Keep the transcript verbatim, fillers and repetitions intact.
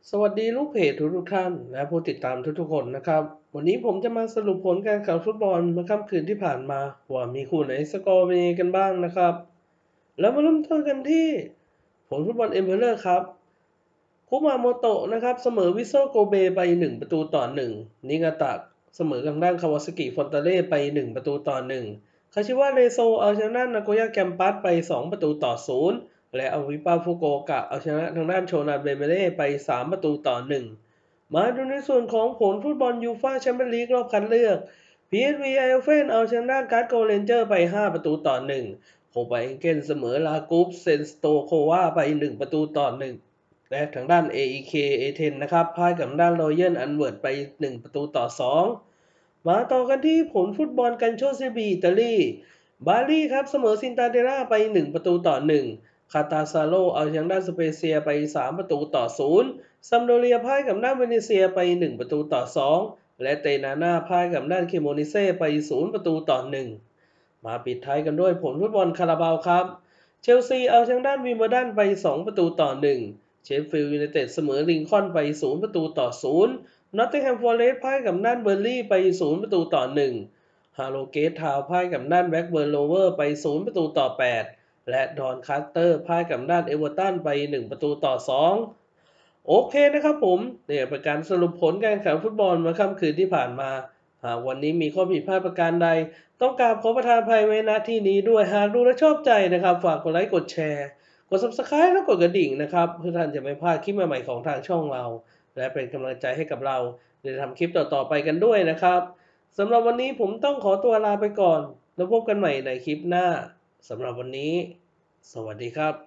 สวัสดีลูกเพจทุกๆท่านและผู้ติดตามทุกๆคนนะครับวันนี้ผมจะมาสรุปผลการแข่งฟุตบอลเมื่อค่ำคืนที่ผ่านมาว่ามีคู่ไหนสกอร์เป็นยังไงกันบ้างนะครับแล้วมาเริ่มต้นกันที่ผลฟุตบอลเอ็มเพลเลอร์ครับคุมาโมโตะนะครับเสมอวิโซโกเบไปหนึ่งประตูต่อหนึ่งนิงาตะเสมอกับด้านคาวาซากิฟอนตาเล่ไปหนึ่งประตูต่อหนึ่งคาชิวะเรโซเอาชนะนาโกย่าแกมปัสไปสองประตูต่อศูนย์และอาวิปาฟุโกกะเอาชนะทางด้านโชนาเบเมเล่ไปสามประตูต่อหนึ่ง มาดูในส่วนของผลฟุตบอลยูฟ่าแชมเปี้ยนลีกรอบคัดเลือก พี เอส วี Eindhoven เอาชนะการ์ดโกเรนเจอร์ไปห้าประตูต่อหนึ่งโคไบเอนเกนเสมอลากูปเซนสโตโควาไปหนึ่งประตูต่อหนึ่งและทางด้าน เอ อี เค เอ เท็น นะครับพ่ายกับด้านรอยัลอันเวิร์ดไปหนึ่งประตูต่อสองมาต่อกันที่ผลฟุตบอลกันโชเซบีอิตาลีบาลีครับเสมอซินตาเดราไปหนึ่งประตูต่อหนึ่งคาตาซาโลเอาชนะสเปเซียไปสามประตูต่อศูนย์ ซัมโดเรียพ่ายกับด้านเวเนเซียไปหนึ่งประตูต่อสองและเตนาน่าพ่ายกับด้านเคโมนิเซ่ไปศูนย์ประตูต่อหนึ่งมาปิดท้ายกันด้วยผลฟุตบอลคาราบาวครับเชลซีเอาชนะด้านวิมเบิลดันไปสองประตูต่อหนึ่งเชฟฟิลด์ยูไนเต็ดเสมอลิงคอล์นไปศูนย์ประตูต่อศูนย์นอตติงแฮมฟอเรสต์พ่ายกับด้านเบอร์ลี่ไปศูนย์ประตูต่อหนึ่งฮาโลเกตทาวพ่ายกับด้านแบ็กเบิร์นโรเวอร์ไปศูนย์ประตูต่อแปดและดอนคาสเตอร์พ่ายกับด้านเอเวอร์ตันไปหนึ่งประตูต่อสอง โอเคนะครับผมเนี่ยเป็นการสรุปผลการแข่งขันฟุตบอลเมื่อค่ำคืนที่ผ่านมาหากวันนี้มีข้อผิดพลาดประการใดต้องกราบขอประทานอภัยไว้ณที่นี้ด้วยหากดูและชอบใจนะครับฝากกดไลค์กดแชร์กด ซับสไครบ์ และกดกระดิ่งนะครับเพื่อท่านจะไม่พลาดคลิปใหม่ๆของทางช่องเราและเป็นกำลังใจให้กับเราในทำคลิปต่อๆไปกันด้วยนะครับสำหรับวันนี้ผมต้องขอตัวลาไปก่อนแล้วพบกันใหม่ในคลิปหน้าสำหรับวันนี้สวัสดีครับ